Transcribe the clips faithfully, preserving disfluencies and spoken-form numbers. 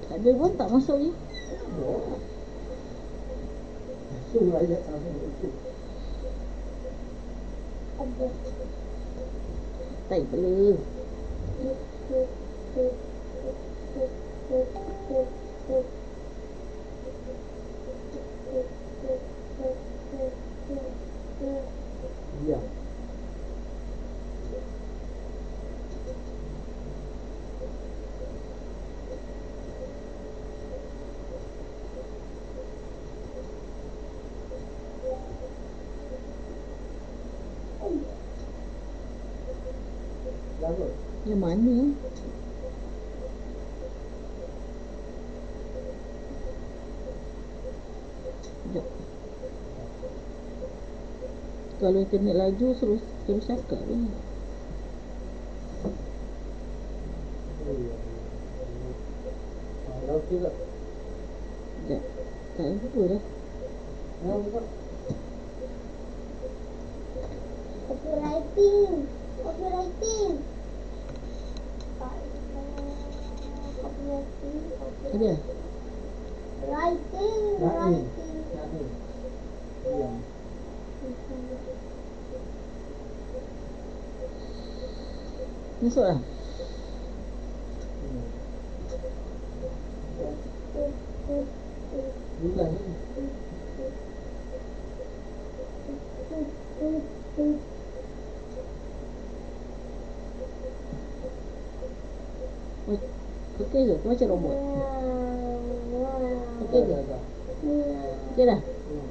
Tak ada pun, tak masuk je. Masuk ayat apa itu? Tak boleh. Ya. Lalu. Yang mana? Sekejap. Kalau internet laju, terus terus cakap je. Lalu tidak. Sekejap. Tak apa dah. Lalu tak. Copywriting. Copywriting. Copywriting. Ada? Writing. Nak ni. Writing. Nak ni. Ya. Masuk lah. Bulan ni. Okey ke? Kau macam robot. Okey ke? Okey dah?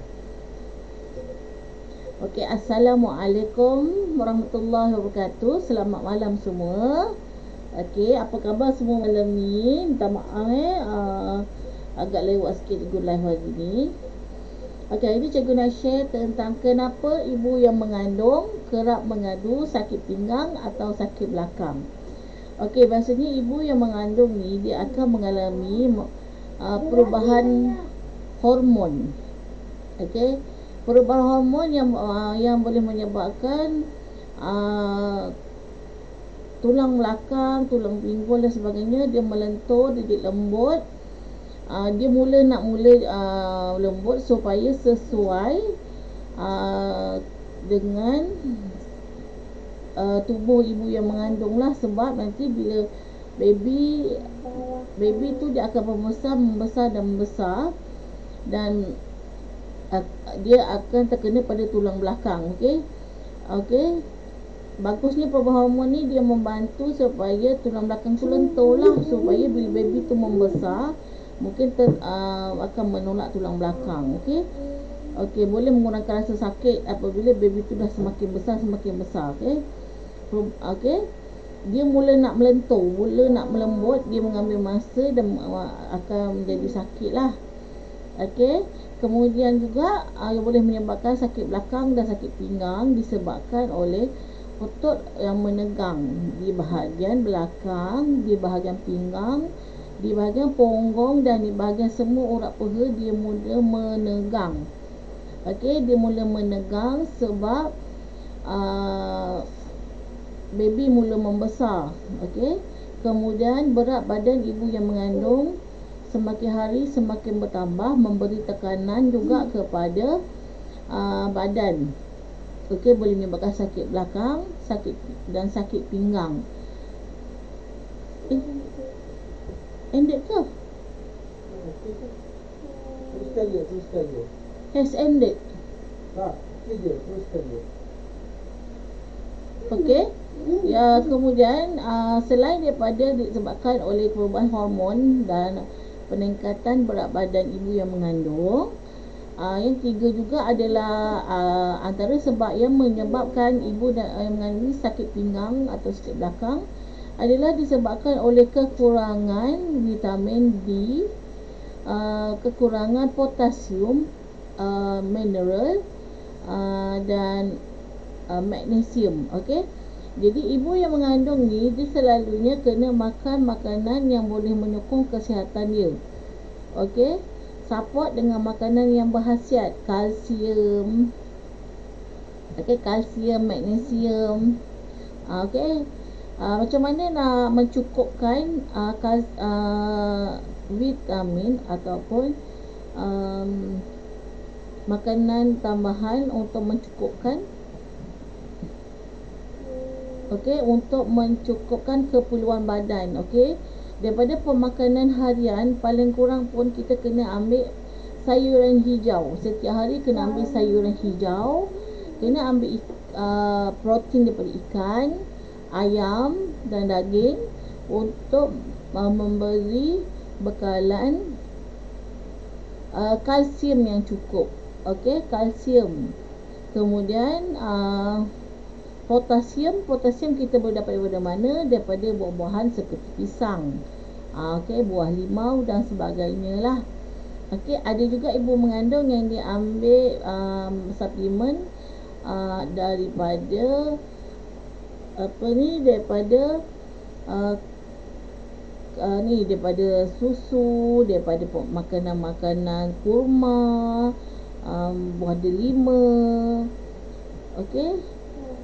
Okey, Assalamualaikum warahmatullahi wabarakatuh. Selamat malam semua. Okey, apa khabar semua malam ni? Minta maaf eh uh, agak lewat sikit cikgu live hari ni. Okey, hari ni cikgu nak share tentang kenapa ibu yang mengandung kerap mengadu sakit pinggang atau sakit belakang. Okey, biasanya ibu yang mengandung ni dia akan mengalami uh, perubahan hormon. Okey, perubahan hormon yang uh, yang boleh menyebabkan uh, tulang belakang, tulang pinggul dan sebagainya dia melentur, dia lembut. Uh, dia mula nak mula uh, lembut supaya sesuai uh, dengan uh, tubuh ibu yang mengandung lah, sebab nanti bila baby baby tu dia akan membesar membesar dan membesar dan uh, dia akan terkena pada tulang belakang. Okey. Okey. Bagusnya perubahan hormon ni dia membantu supaya tulang belakang tu lentur lah, supaya bila baby tu membesar mungkin ter, uh, akan menolak tulang belakang. Okey. Okey, boleh mengurangkan rasa sakit apabila baby tu dah semakin besar semakin besar. Okey. Okey. Dia mula nak melentur, mula nak melembut, dia mengambil masa dan uh, akan menjadi sakit lah. Okey. Kemudian juga uh, yang boleh menyebabkan sakit belakang dan sakit pinggang disebabkan oleh otot yang menegang di bahagian belakang, di bahagian pinggang, di bahagian punggung dan di bahagian semua urat peha dia mula menegang. Okey, dia mula menegang sebab uh, baby mula membesar. Okey. Kemudian berat badan ibu yang mengandung semakin hari semakin bertambah, memberi tekanan juga kepada uh, badan. Okey, boleh menyebabkan sakit belakang, sakit dan sakit pinggang. Eh, ended ke? Teruskan dia, teruskan dia. Has ended. Tak, okey je, teruskan dia. Okey. Ya, kemudian uh, selain daripada disebabkan oleh perubahan hormon dan peningkatan berat badan ibu yang mengandung, uh, yang ketiga juga adalah uh, antara sebab yang menyebabkan ibu dan uh, yang mengandung sakit pinggang atau sakit belakang adalah disebabkan oleh kekurangan vitamin D, uh, kekurangan potasium, uh, mineral uh, dan uh, magnesium. Okey. Jadi ibu yang mengandung ni dia selalunya kena makan makanan yang boleh menyokong kesihatan dia. Okey. Support dengan makanan yang berkhasiat kalsium. Okey, kalsium, magnesium. Uh, Okey. Uh, macam mana nak mencukupkan uh, kal- uh, vitamin ataupun um, makanan tambahan untuk mencukupkan okey, untuk mencukupkan keperluan badan. Okey, daripada pemakanan harian paling kurang pun kita kena ambil sayuran hijau. Setiap hari kena ambil sayuran hijau, kena ambil uh, protein daripada ikan, ayam dan daging untuk uh, memberi bekalan uh, kalsium yang cukup. Okey, kalsium. Kemudian uh, Potasium, potasium kita boleh dapat daripada mana? Daripada buah-buahan seperti pisang, uh, okey, buah limau dan sebagainya lah. Okey, ada juga ibu mengandung yang dia ambil um, suplemen uh, daripada apa ni, daripada uh, uh, ni daripada susu, daripada makanan-makanan kurma, um, buah delima. Okey.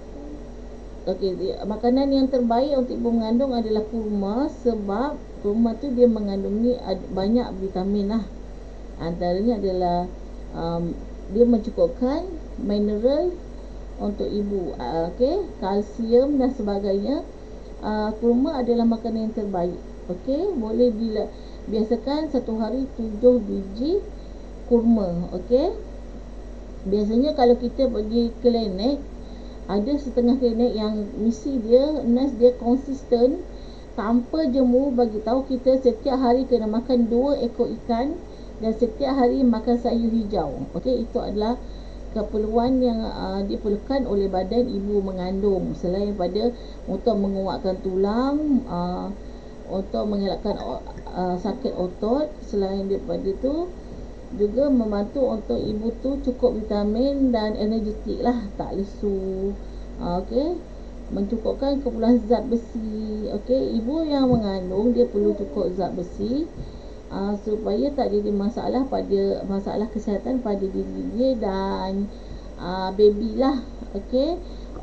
Okey, makanan yang terbaik untuk ibu mengandung adalah kurma, sebab kurma tu dia mengandungi banyak vitamin lah. Antaranya adalah um, dia mencukupkan mineral untuk ibu, uh, okey, kalsium dan sebagainya. Uh, kurma adalah makanan yang terbaik. Okey, boleh bila biasakan satu hari tujuh biji kurma. Okey, biasanya kalau kita pergi klinik, ada setengah klinik yang misi dia, nurse dia konsisten tanpa jemu bagi tahu kita setiap hari kena makan dua ekor ikan dan setiap hari makan sayur hijau. Okey, itu adalah keperluan yang uh, diperlukan oleh badan ibu mengandung, selain daripada untuk menguatkan tulang, uh, untuk mengelakkan uh, sakit otot. Selain daripada itu juga membantu untuk ibu tu cukup vitamin dan energetik lah, tak lesu. uh, Okey, mencukupkan keperluan zat besi. Okey, ibu yang mengandung dia perlu cukup zat besi uh, supaya tak jadi masalah pada masalah kesihatan pada diri dia dan uh, baby lah. Okey.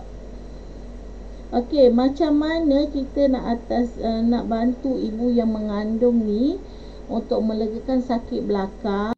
Okey, macam mana kita nak atas uh, nak bantu ibu yang mengandung ni untuk melegakan sakit belakang.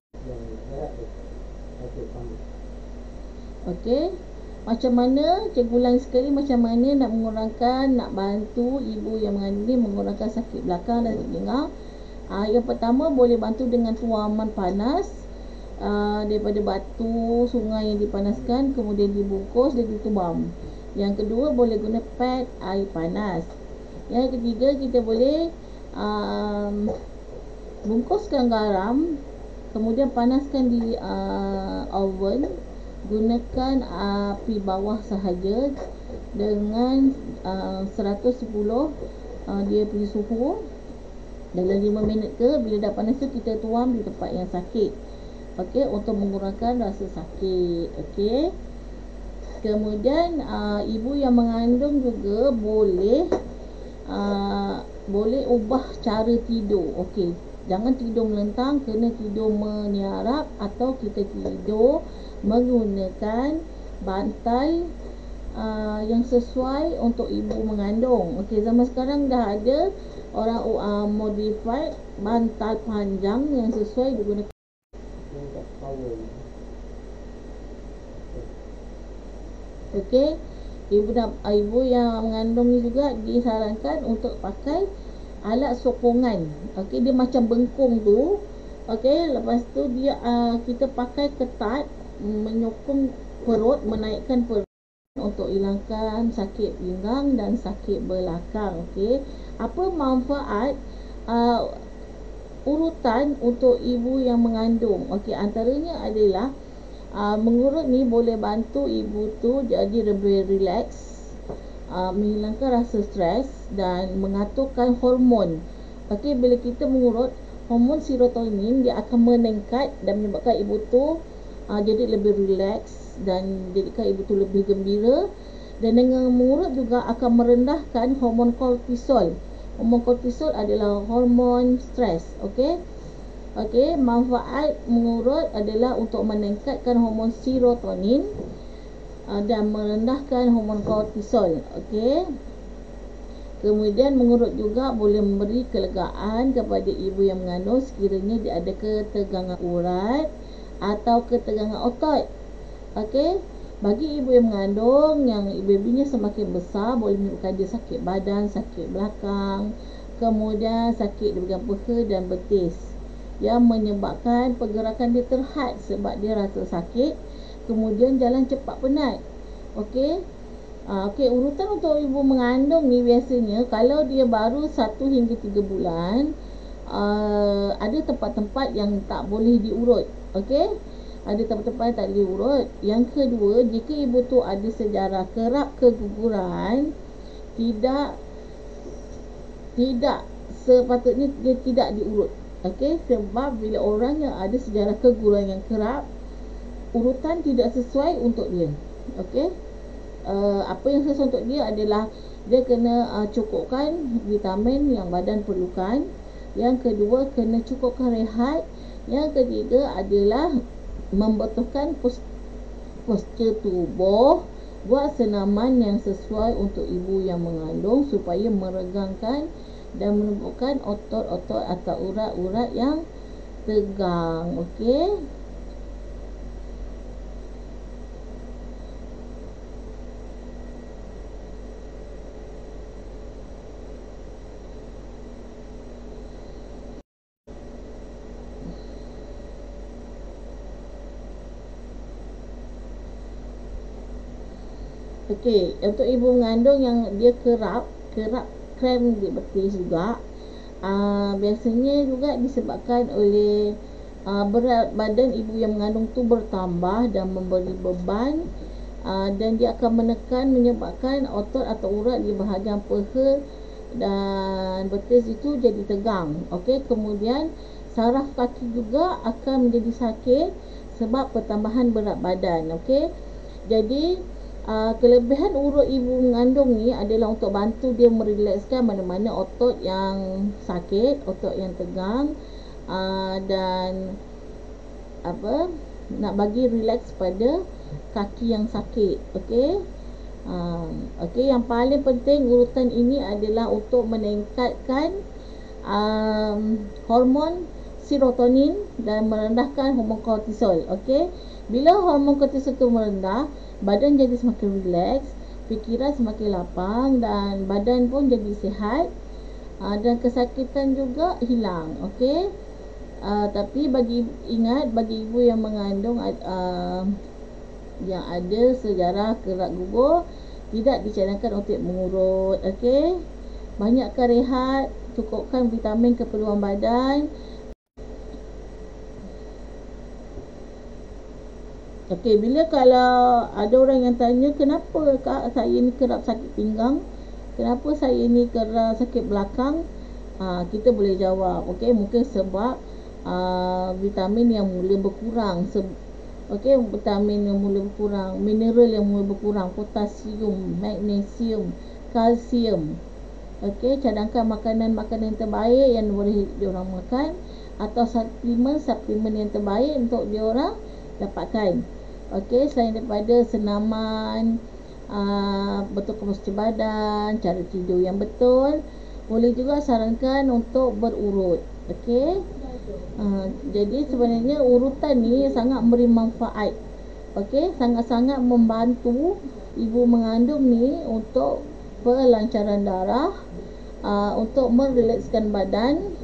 Okey, macam mana cikgu ulang sekali, macam mana nak mengurangkan, nak bantu ibu yang mengandung ni mengurangkan sakit belakang dan sakit pinggang. Uh, yang pertama, boleh bantu dengan tuaman panas uh, daripada batu sungai yang dipanaskan, kemudian dibungkus dan ditubam. Yang kedua, boleh guna pad air panas. Yang ketiga, kita boleh um, bungkuskan garam, kemudian panaskan di uh, oven. Gunakan api bawah sahaja dengan uh, seratus sepuluh uh, dia punya suhu dalam lima minit ke. Bila dah panas tu kita tuam di tempat yang sakit. Okey, untuk mengurangkan rasa sakit. Okey. Kemudian uh, ibu yang mengandung juga boleh uh, boleh ubah cara tidur. Okey, jangan tidur melentang, kena tidur meniarap atau kita tidur menggunakan bantal uh, yang sesuai untuk ibu mengandung. Okey, zaman sekarang dah ada orang uh, modified bantal panjang yang sesuai digunakan. Okey, ibu dan ibu yang mengandung ni juga disarankan untuk pakai alat sokongan. Okey, dia macam bengkung tu. Okey, lepas tu dia uh, kita pakai ketat menyokong perut, menaikkan perut untuk hilangkan sakit pinggang dan sakit belakang. Okey, apa manfaat uh, urutan untuk ibu yang mengandung? Okey, antaranya adalah uh, mengurut ni boleh bantu ibu tu jadi lebih relax, uh, menghilangkan rasa stres dan mengaturkan hormon. Okey, bila kita mengurut, hormon serotonin dia akan meningkat dan menyebabkan ibu tu Uh, jadi lebih relax dan jadikan ibu tu lebih gembira. Dan dengan mengurut juga akan merendahkan hormon kortisol. Hormon kortisol adalah hormon stres. Okey. Okey, manfaat mengurut adalah untuk meningkatkan hormon serotonin uh, dan merendahkan hormon kortisol. Okey. Kemudian mengurut juga boleh memberi kelegaan kepada ibu yang mengandung sekiranya dia ada ketegangan urat atau ketegangan otot. Okey, bagi ibu yang mengandung yang babynya semakin besar boleh menyebabkan dia sakit badan, sakit belakang, kemudian sakit di bahagian peha dan betis yang menyebabkan pergerakan dia terhad sebab dia rasa sakit, kemudian jalan cepat penat. Okey. Uh, Okey, urutan untuk ibu mengandung ni biasanya kalau dia baru satu hingga tiga bulan, uh, ada tempat-tempat yang tak boleh diurut. Okey, ada tempat-tempat yang tak boleh diurut. Yang kedua, jika ibu tu ada sejarah kerap keguguran, tidak tidak sepatutnya dia tidak diurut. Okey, sebab bila orang yang ada sejarah keguguran yang kerap, urutan tidak sesuai untuk dia. Okey. Uh, apa yang sesuai untuk dia adalah dia kena uh, cukupkan vitamin yang badan perlukan. Yang kedua, kena cukupkan rehat. Yang ketiga adalah membetulkan postur tubuh, buat senaman yang sesuai untuk ibu yang mengandung supaya meregangkan dan menumbuhkan otot-otot atau urat-urat yang tegang. Okey. Okey, untuk ibu mengandung yang dia kerap, kerap krem di betis juga, uh, biasanya juga disebabkan oleh uh, berat badan ibu yang mengandung tu bertambah dan memberi beban, uh, dan dia akan menekan menyebabkan otot atau urat di bahagian peha dan betis itu jadi tegang. Okey, kemudian saraf kaki juga akan menjadi sakit sebab pertambahan berat badan. Okey, jadi Uh, kelebihan urut ibu mengandung ni adalah untuk bantu dia merelakskan mana-mana otot yang sakit, otot yang tegang, uh, dan apa nak bagi relax pada kaki yang sakit. Okey. Uh, Okey, yang paling penting urutan ini adalah untuk meningkatkan um, hormon serotonin dan merendahkan hormon kortisol. Okey. Bila hormon kortisol itu merendah, badan jadi semakin rileks, fikiran semakin lapang dan badan pun jadi sihat, uh, dan kesakitan juga hilang. Okey. Uh, tapi bagi ingat bagi ibu yang mengandung uh, yang ada sejarah kerak gugur, tidak dicadankan untuk mengurut. Okey. Banyakkan rehat, cukupkan vitamin keperluan badan. Okey, bila kalau ada orang yang tanya, kenapa kak saya ni kerap sakit pinggang, kenapa saya ni kerap sakit belakang, ha, kita boleh jawab. Okey, mungkin sebab uh, vitamin yang mula berkurang. Se- Okey, vitamin yang mula berkurang, mineral yang mula berkurang, potasium, magnesium, kalsium. Okey, cadangkan makanan-makanan yang terbaik yang boleh diorang makan, atau suplemen-suplemen yang terbaik untuk diorang dapatkan. Okey, selain daripada senaman, uh, betul postur badan, cara tidur yang betul, boleh juga sarankan untuk berurut. Okey. Uh, jadi sebenarnya urutan ni sangat memberi manfaat. Okey, sangat-sangat membantu ibu mengandung ni untuk pelancaran darah, uh, untuk merelakskan badan.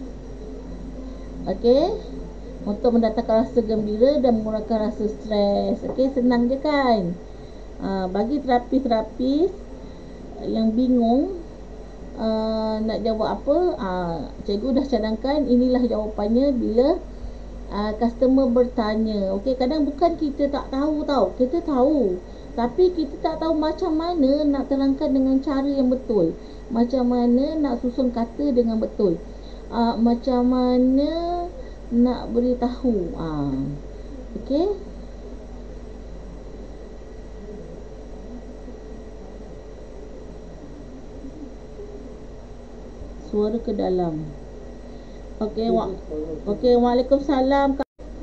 Okey. Untuk mendatangkan rasa gembira dan mengurangkan rasa stres. Okey, senang je kan? Uh, bagi terapis-terapis yang bingung uh, nak jawab apa, uh, cikgu dah cadangkan inilah jawapannya bila uh, customer bertanya. Okey, kadang bukan kita tak tahu tau, kita tahu, tapi kita tak tahu macam mana nak terangkan dengan cara yang betul, macam mana nak susun kata dengan betul, uh, macam mana nak beritahu. Ah, okey. Suara ke dalam. Okey, wa- okey, waalaikumsalam.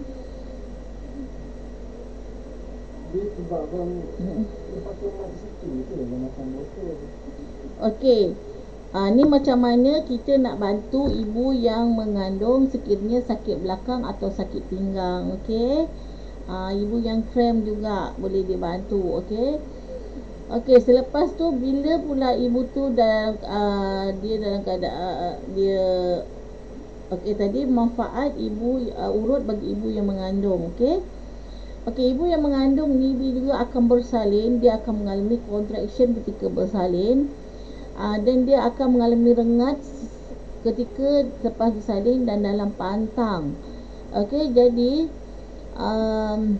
Dia sebab abang dia pakai mat situ tu yang makan botol. Okey. Uh, ni macam mana kita nak bantu ibu yang mengandung sekiranya sakit belakang atau sakit pinggang. Okey. Uh, ibu yang kram juga boleh dibantu. Okey. Okey, selepas tu bila pula ibu tu dalam uh, dia dalam keadaan uh, dia okey, tadi manfaat ibu uh, urut bagi ibu yang mengandung. Okey. Okey, ibu yang mengandung ni dia juga akan bersalin, dia akan mengalami contraction ketika bersalin. Uh, dan dia akan mengalami rengat ketika lepas bersalin dan dalam pantang. Okey, jadi um,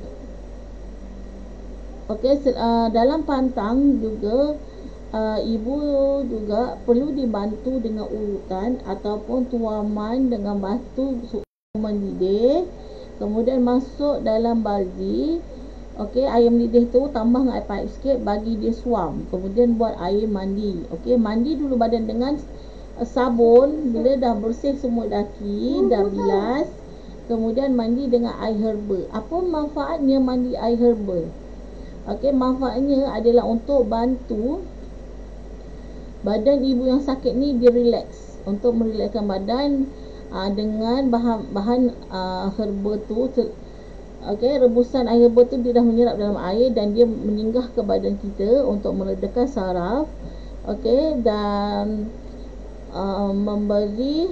okey, uh, dalam pantang juga uh, ibu juga perlu dibantu dengan urutan ataupun tuaman dengan batu mendidih, kemudian masuk dalam baldi. Okey, air mendidih tu tambah dengan air paip sikit, bagi dia suam, kemudian buat air mandi. Okey, mandi dulu badan dengan uh, sabun. Bila dah bersih semua daki, dah bilas, kemudian mandi dengan air herba. Apa manfaatnya mandi air herba? Okey, manfaatnya adalah untuk bantu badan ibu yang sakit ni dia relax, untuk merelakskan badan uh, dengan bahan bahan uh, herba tu. Okey, rebusan air herba tu dia dah menyerap dalam air dan dia menyinggah ke badan kita untuk meredakan saraf. Okey, dan uh, memberi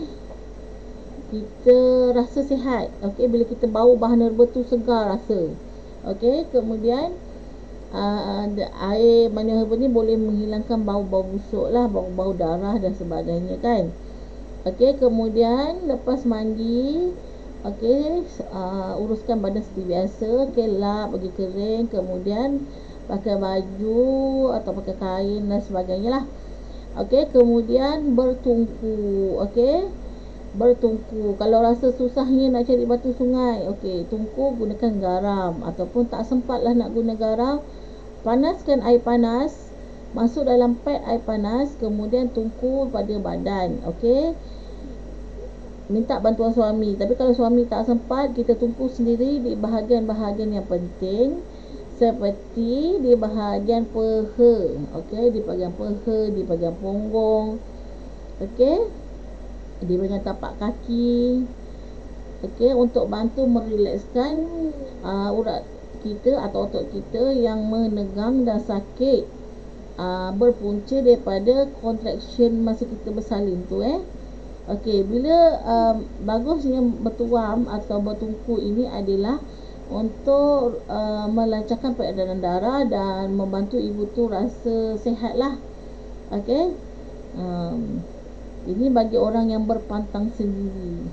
kita rasa sihat. Okey, bila kita bau bahan herba tu segar rasa. Okey, kemudian uh, air mani herba ni boleh menghilangkan bau-bau busuk lah, bau-bau darah dan sebagainya kan. Okey, kemudian lepas mandi, okey, uh, uruskan badan seperti biasa. Okey, lap, bagi kering, kemudian pakai baju atau pakai kain dan sebagainya lah. Okey, kemudian bertungku. Okey, bertungku. Kalau rasa susahnya nak cari batu sungai, okey, tungku gunakan garam, ataupun tak sempat lah nak guna garam, panaskan air panas, masuk dalam pad air panas, kemudian tungku pada badan. Okey, minta bantuan suami. Tapi kalau suami tak sempat, kita tungku sendiri di bahagian-bahagian yang penting, seperti di bahagian peha. Okey, di bahagian peha, di bahagian punggung. Okey, di bahagian tapak kaki. Okey, untuk bantu merelakskan uh, urat kita atau otot kita yang menegang dan sakit, uh, berpunca daripada contraction masa kita bersalin tu eh. Okey, bila um, bagusnya bertuam atau bertungku ini adalah untuk uh, melancarkan peredaran darah dan membantu ibu tu rasa sihat lah. Okey, um, ini bagi orang yang berpantang sendiri.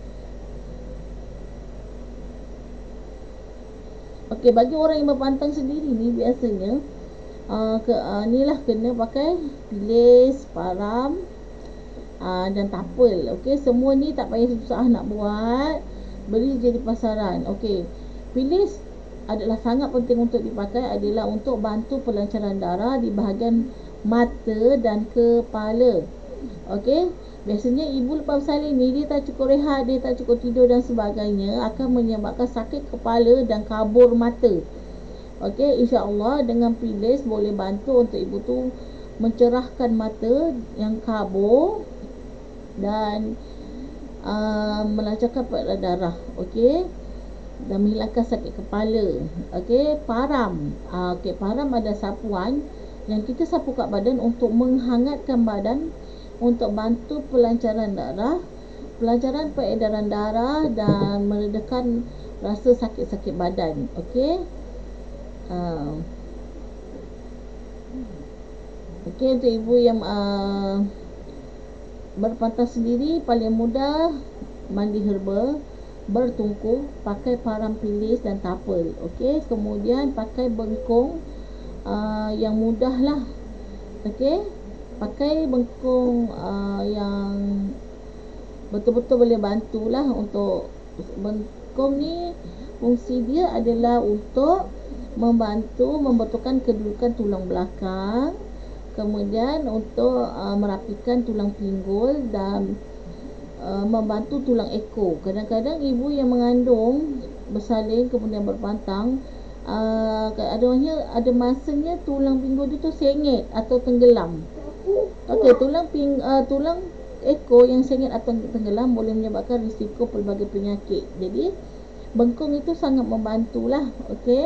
Okey, bagi orang yang berpantang sendiri ni biasanya uh, ke, uh, ni lah kena pakai pilis, param, Uh, dan tapel. Okey, semua ni tak payah susah nak buat, beli je di pasaran. Okey, pilis adalah sangat penting untuk dipakai, adalah untuk bantu pelancaran darah di bahagian mata dan kepala. Okey, biasanya ibu lepas bersalin ni dia tak cukup rehat, dia tak cukup tidur dan sebagainya, akan menyebabkan sakit kepala dan kabur mata. Okey, insya-Allah dengan pilis boleh bantu untuk ibu tu mencerahkan mata yang kabur dan uh, melancarkan peredaran darah. Okey, dan menghilangkan sakit kepala. Okey, param. Uh, Okey, param ada sapuan yang kita sapu kat badan untuk menghangatkan badan, untuk bantu pelancaran darah, pelancaran peredaran darah dan meredakan rasa sakit-sakit badan. Okey. Uh, Okey, untuk ibu yang uh, berpantang sendiri, paling mudah mandi herba, bertungku, pakai param pilis dan tapel. Okey, kemudian pakai bengkung uh, yang mudah lah. Okey, pakai bengkung uh, yang betul-betul boleh bantulah. Untuk bengkung ni fungsi dia adalah untuk membantu membetulkan kedudukan tulang belakang, kemudian untuk uh, merapikan tulang pinggul dan uh, membantu tulang ekor. Kadang-kadang ibu yang mengandung bersalin kemudian berpantang, uh, adanya ada masanya tulang pinggul dia tu sengit atau tenggelam. Okey, tulang ping uh, tulang ekor yang sengit atau tenggelam boleh menyebabkan risiko pelbagai penyakit. Jadi bengkung itu sangat membantulah. Okey.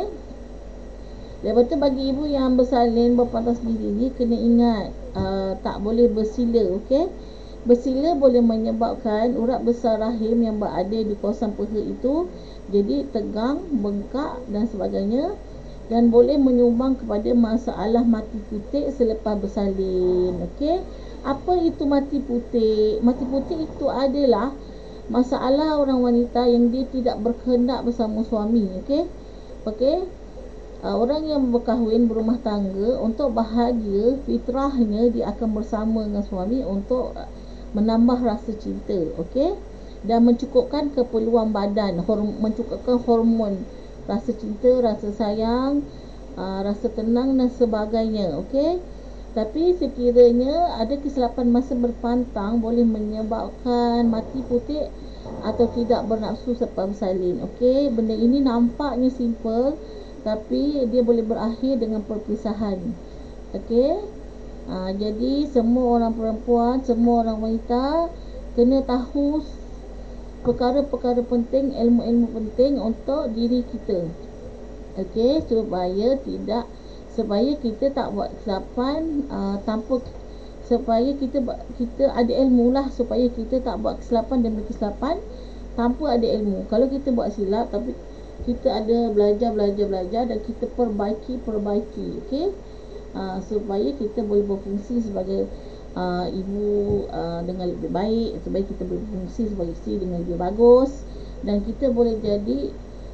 Lepas tu bagi ibu yang bersalin berpantang sendiri ni kena ingat uh, tak boleh bersila. Okey. Bersila boleh menyebabkan urat besar rahim yang berada di kawasan peha itu jadi tegang, bengkak dan sebagainya, dan boleh menyumbang kepada masalah mati putik selepas bersalin. Okey. Apa itu mati putik? Mati putik itu adalah masalah orang wanita yang dia tidak berkehendak bersama suami. Okey. Okey. Uh, orang yang berkahwin berumah tangga untuk bahagia, fitrahnya dia akan bersama dengan suami untuk menambah rasa cinta. Okey. Dan mencukupkan keperluan badan, horm- mencukupkan hormon rasa cinta, rasa sayang, uh, rasa tenang dan sebagainya. Okey. Tapi sekiranya ada kesilapan masa berpantang boleh menyebabkan mati putik atau tidak bernafsu selepas bersalin. Okey, benda ini nampaknya simple tapi dia boleh berakhir dengan perpisahan. Okey. Uh, jadi semua orang perempuan, semua orang wanita kena tahu perkara-perkara penting, ilmu-ilmu penting untuk diri kita. Okey, supaya tidak supaya kita tak buat kesilapan uh, tanpa supaya kita kita ada ilmu lah, supaya kita tak buat kesilapan demi kesilapan tanpa ada ilmu. Kalau kita buat silap tapi kita ada belajar belajar belajar dan kita perbaiki perbaiki. Okey. Uh, supaya kita boleh berfungsi sebagai uh, ibu uh, dengan lebih baik, supaya kita boleh berfungsi sebagai isteri dengan lebih bagus, dan kita boleh jadi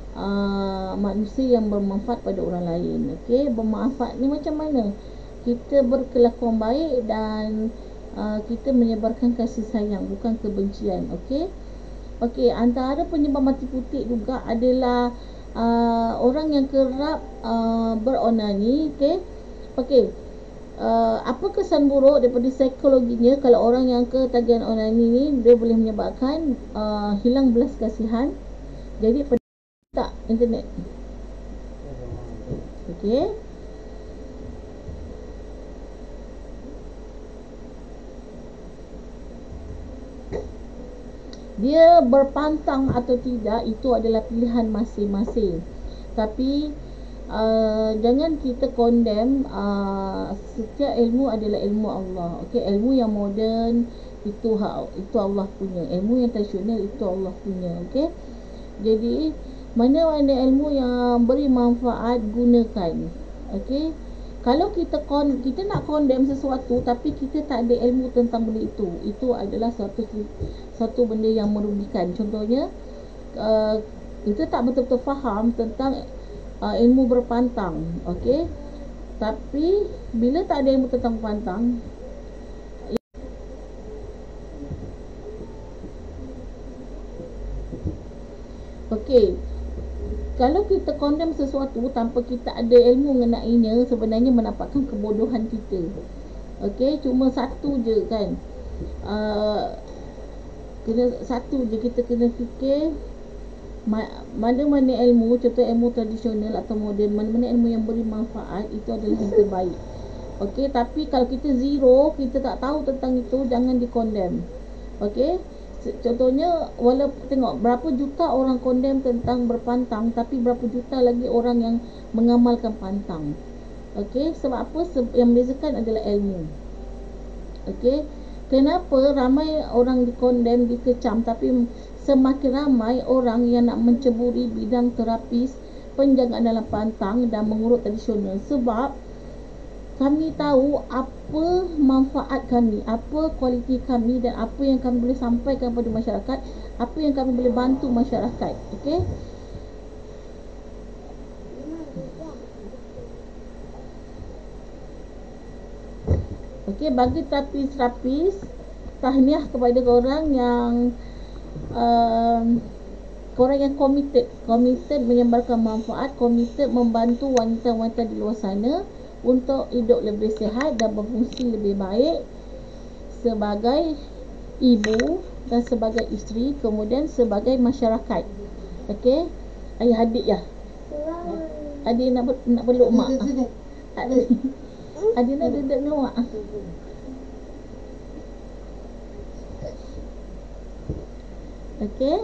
uh, manusia yang bermanfaat pada orang lain. Okey, bermanfaat ni macam mana? Kita berkelakuan baik dan uh, kita menyebarkan kasih sayang, bukan kebencian. Okey. Okey, antara penyebab mati putik juga adalah uh, orang yang kerap uh, beronani. Okey. Okey. Uh, apa kesan buruk daripada psikologinya kalau orang yang ketagihan onani ni dia boleh menyebabkan uh, hilang belas kasihan. Jadi tak internet. Okey. Dia berpantang atau tidak itu adalah pilihan masing-masing. Tapi Uh, jangan kita condemn. Uh, setiap ilmu adalah ilmu Allah. Okey, ilmu yang moden itu hak, itu Allah punya. Ilmu yang tradisional itu Allah punya. Okey. Jadi mana-mana ilmu yang beri manfaat gunakan. Okey. Kalau kita kon kita nak condemn sesuatu tapi kita tak ada ilmu tentang benda itu, itu adalah satu satu benda yang merugikan. Contohnya uh, kita tak betul-betul faham tentang Uh, ilmu berpantang. Okey. Tapi bila tak ada ilmu tentang pantang, okey, kalau kita condemn sesuatu tanpa kita ada ilmu mengenainya, sebenarnya menampakkan kebodohan kita. Okey, cuma satu je kan. Uh, kena satu je kita kena fikir mana-mana ilmu, contoh ilmu tradisional atau moden, mana-mana ilmu yang beri manfaat itu adalah yang terbaik. Okey, tapi kalau kita zero, kita tak tahu tentang itu, jangan di-condemn. Okey, contohnya walaupun tengok berapa juta orang condemn tentang berpantang, tapi berapa juta lagi orang yang mengamalkan pantang. Okey, sebab apa? Yang membezakan adalah ilmu. Okey, kenapa ramai orang di-condemn, dikecam, tapi semakin ramai orang yang nak menceburi bidang terapis, penjagaan dalam pantang dan mengurut tradisional? Sebab kami tahu apa manfaat kami, apa kualiti kami dan apa yang kami boleh sampaikan kepada masyarakat, apa yang kami boleh bantu masyarakat. Okey. Okey, bagi terapis-terapis, tahniah kepada korang yang Uh, korang yang committed committed menyebarkan manfaat, committed membantu wanita-wanita di luar sana untuk hidup lebih sihat dan berfungsi lebih baik sebagai ibu dan sebagai isteri, kemudian sebagai masyarakat. Okey, ayah adik ya. Adik nak nak peluk mak. Adik nak duduk dengan mak. Okey.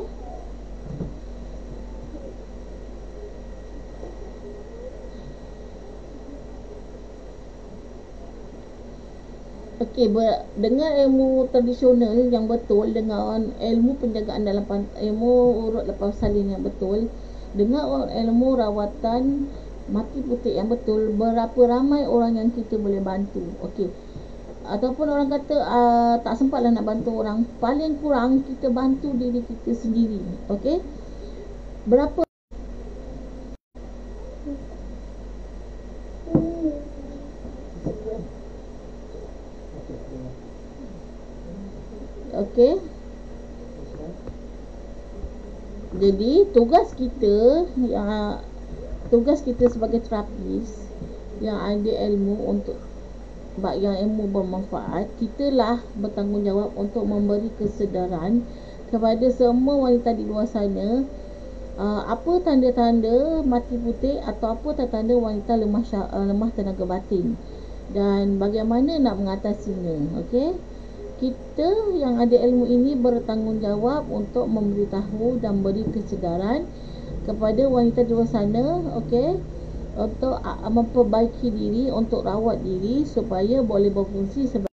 Okey, dengan ilmu tradisional yang betul, dengan ilmu penjagaan dalam ilmu urut lepas salin yang betul, dengan ilmu rawatan mati putih yang betul, berapa ramai orang yang kita boleh bantu. Okey. Ataupun orang kata uh, tak sempatlah nak bantu orang, paling kurang kita bantu diri kita sendiri. Okey. Berapa Okey. Jadi tugas kita yang tugas kita sebagai terapis yang ada ilmu untuk yang ilmu bermanfaat, kitalah bertanggungjawab untuk memberi kesedaran kepada semua wanita di luar sana uh, apa tanda-tanda mati putih atau apa tanda-tanda wanita lemah uh, lemah tenaga batin dan bagaimana nak mengatasinya. Okey. Kita yang ada ilmu ini bertanggungjawab untuk memberitahu dan beri kesedaran kepada wanita di luar sana, okey, untuk uh, memperbaiki diri, untuk rawat diri supaya boleh berfungsi sebagai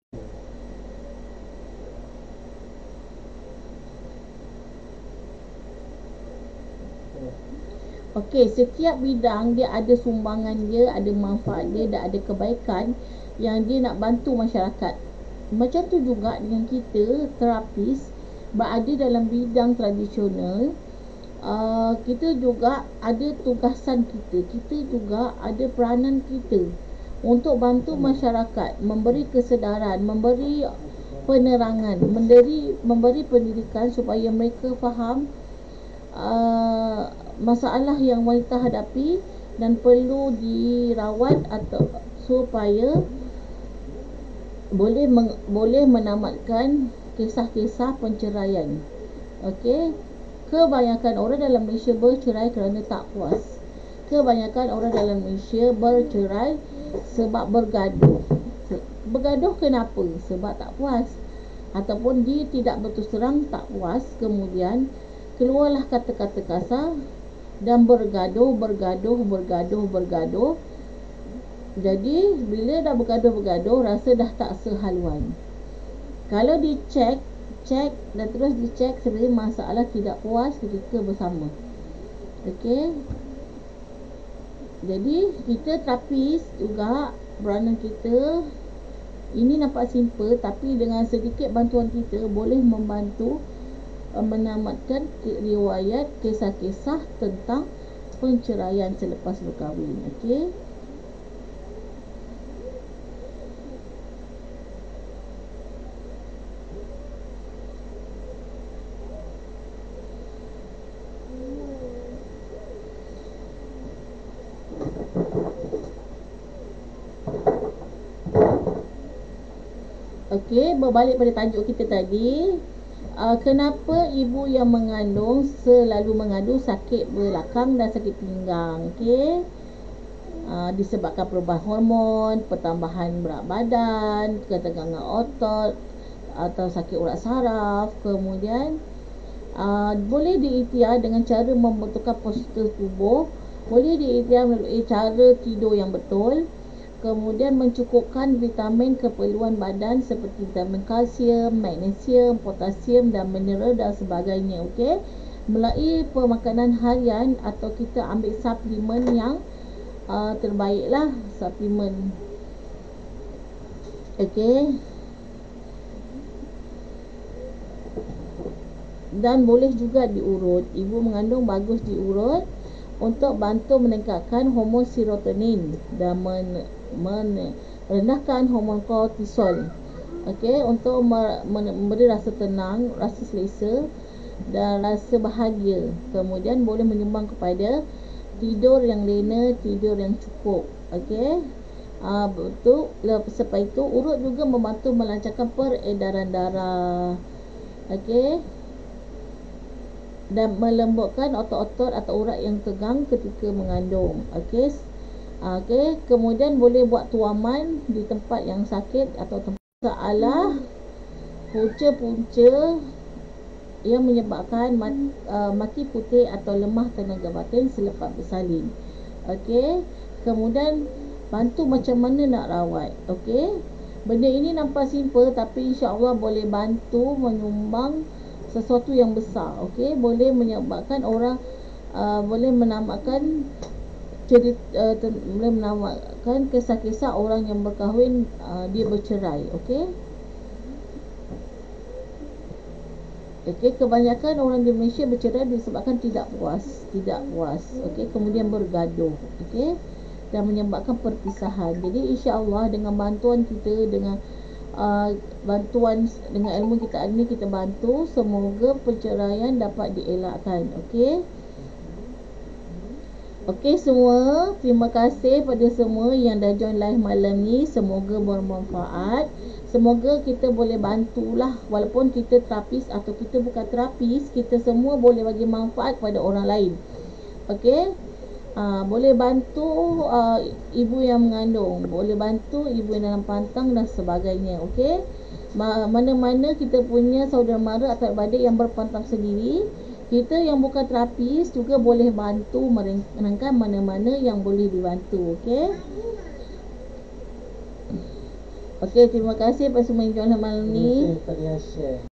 Okey, setiap bidang dia ada sumbangan dia, ada manfaat dia dan ada kebaikan yang dia nak bantu masyarakat. Macam tu juga dengan kita terapis berada dalam bidang tradisional, uh, kita juga ada tugasan kita, kita juga ada peranan kita untuk bantu masyarakat, memberi kesedaran, memberi penerangan, memberi memberi pendidikan supaya mereka faham uh, masalah yang wanita hadapi dan perlu dirawat atau supaya boleh meng, boleh menamatkan kisah-kisah penceraian. Okey. Kebanyakan orang dalam Malaysia bercerai kerana tak puas. Kebanyakan orang dalam Malaysia bercerai sebab bergaduh. Bergaduh kenapa? Sebab tak puas. Ataupun dia tidak berterus terang tak puas, kemudian keluarlah kata-kata kasar dan bergaduh, bergaduh, bergaduh, bergaduh. Jadi bila dah bergaduh-bergaduh, rasa dah tak sehaluan. Kalau dicek, cek dan terus dicek, sebenarnya masalah tidak puas ketika bersama. Okey. Jadi kita terapis juga peranan kita. Ini nampak simple, tapi dengan sedikit bantuan kita boleh membantu uh, menamatkan riwayat kisah-kisah tentang penceraian selepas berkahwin. Okey. Okey, berbalik pada tajuk kita tadi, uh, kenapa ibu yang mengandung selalu mengadu sakit belakang dan sakit pinggang. Okey, uh, disebabkan perubahan hormon, pertambahan berat badan, ketegangan otot atau sakit urat saraf. Kemudian uh, boleh diikhtiar dengan cara membentukkan postur tubuh, boleh diikhtiar melalui cara tidur yang betul, kemudian mencukupkan vitamin keperluan badan seperti vitamin kalsium, magnesium, potasium dan mineral dan sebagainya. Okey, melalui pemakanan harian atau kita ambil suplemen yang uh, terbaiklah, suplemen. Okey, dan boleh juga diurut. Ibu mengandung bagus diurut untuk bantu meningkatkan hormon serotonin dan men merendahkan hormon kortisol. Okey, untuk memberi rasa tenang, rasa selesa dan rasa bahagia. Kemudian boleh menyumbang kepada tidur yang lena, tidur yang cukup. Okey. Ah, betul. Lepas itu urut juga membantu melancarkan peredaran darah. Okey. Dan melembutkan otot-otot atau urat yang tegang ketika mengandung. Okey. Okey, kemudian boleh buat tuaman di tempat yang sakit atau tempat masalah punca-punca yang menyebabkan mat, uh, mati putih atau lemah tenaga batin selepas bersalin. Okey, kemudian bantu macam mana nak rawat. Okey, benda ini nampak simple tapi insya-Allah boleh bantu menyumbang sesuatu yang besar. Okey, boleh menyebabkan orang uh, boleh menamakan cerita uh, boleh menamakan kisah-kisah orang yang berkahwin uh, dia bercerai. Okey. Okey, kebanyakan orang di Malaysia bercerai disebabkan tidak puas, tidak puas. Okey, kemudian bergaduh, okey, dan menyebabkan perpisahan. Jadi insya-Allah dengan bantuan kita, dengan uh, bantuan dengan ilmu kita ini, kita bantu semoga perceraian dapat dielakkan. Okey. Okey semua, terima kasih pada semua yang dah join live malam ni. Semoga bermanfaat. Semoga kita boleh bantulah, walaupun kita terapis atau kita bukan terapis, kita semua boleh bagi manfaat kepada orang lain. Okey. Uh, boleh bantu uh, ibu yang mengandung, boleh bantu ibu yang dalam pantang dan sebagainya. Okey. Mana-mana kita punya saudara mara atau adik yang berpantang sendiri, kita yang bukan terapis juga boleh bantu menerangkan mana-mana yang boleh dibantu. Okey. Okey, terima kasih kepada semua yang join malam ni.